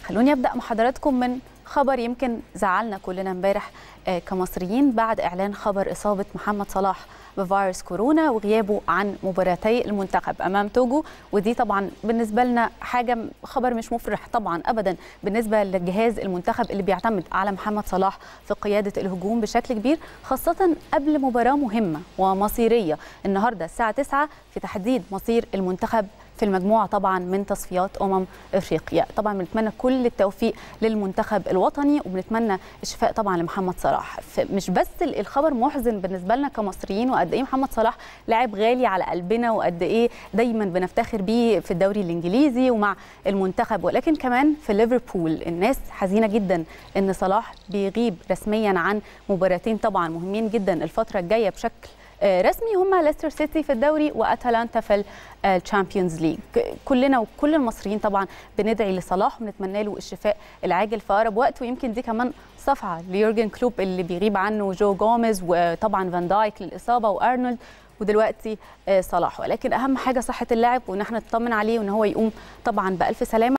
خلوني أبدأ مع حضراتكم من خبر يمكن زعلنا كلنا امبارح كمصريين بعد إعلان خبر إصابة محمد صلاح بفيروس كورونا وغيابه عن مباراتي المنتخب أمام توجو. ودي طبعا بالنسبة لنا خبر مش مفرح طبعا أبدا بالنسبة للجهاز المنتخب اللي بيعتمد على محمد صلاح في قيادة الهجوم بشكل كبير، خاصة قبل مباراة مهمة ومصيرية النهاردة الساعة 9 في تحديد مصير المنتخب في المجموعة طبعا من تصفيات أفريقيا. طبعا بنتمنى كل التوفيق للمنتخب الوطني وبنتمنى الشفاء طبعا لمحمد صلاح. مش بس الخبر محزن بالنسبة لنا كمصريين وقد ايه محمد صلاح لاعب غالي على قلبنا وقد ايه دايما بنفتخر بيه في الدوري الانجليزي ومع المنتخب، ولكن كمان في ليفربول الناس حزينة جدا ان صلاح بيغيب رسميا عن مباراتين طبعا مهمين جدا الفترة الجاية بشكل رسمي، هما ليستر سيتي في الدوري واتلانتا في الشامبيونز ليج. كلنا وكل المصريين طبعا بندعي لصلاح ونتمنى له الشفاء العاجل في اقرب وقت، ويمكن دي كمان صفعه ليورجن كلوب اللي بيغيب عنه جو جوميز وطبعا فان دايك للاصابه وارنولد ودلوقتي صلاح. ولكن اهم حاجه صحه اللاعب وان احنا نطمن عليه وان هو يقوم طبعا بالف سلامه.